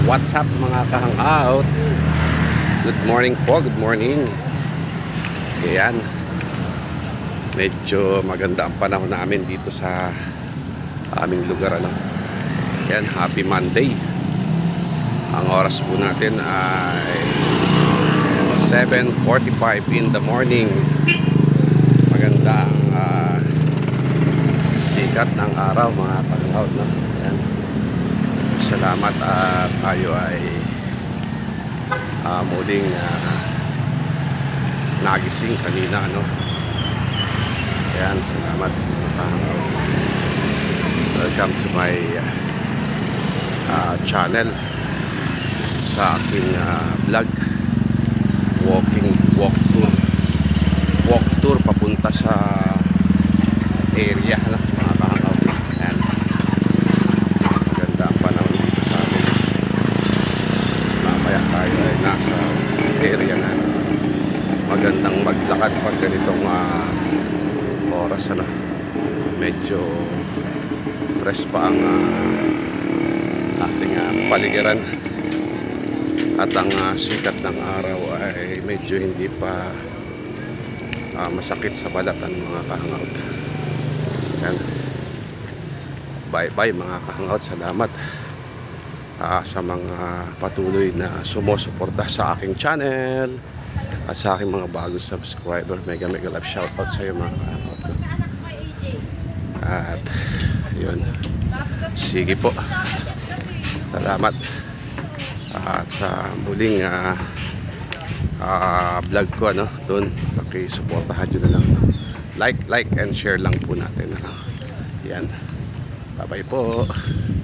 What's up mga ka-hangout? Good morning po, good morning. Ayan, medyo maganda ang panahon namin dito sa aming lugar, ano? Ayan, happy Monday. Ang oras po natin ay 7:45 in the morning. Maganda ang sikat ng araw mga ka-hangout, no? Ayan. Salamat at tayo ay muling nagising kanina, no? Ayan, salamat. Welcome to my channel sa aking vlog, walk tour papunta sa area, no? Mga kahangaw. Ayan, maganda ang panahon dito sa amin. Mamaya tayo ay nasa area na magandang maglakad pag ganitong oras, ano? Medyo press pa ang ating paligiran at ang sikat ng araw ay medyo hindi pa masakit sa balatan mga kahangout. Yan. Bye bye mga kahangout. Salamat sa mga patuloy na sumusuporta sa aking channel at sa aking mga bagong subscriber. Mega love shoutout sa iyo mga kahangout. At yun, sige po, salamat. At sa muling vlog ko, ano, doon pakisuportahan nyo na lang, like and share lang po natin, ano. Yan, bye bye po.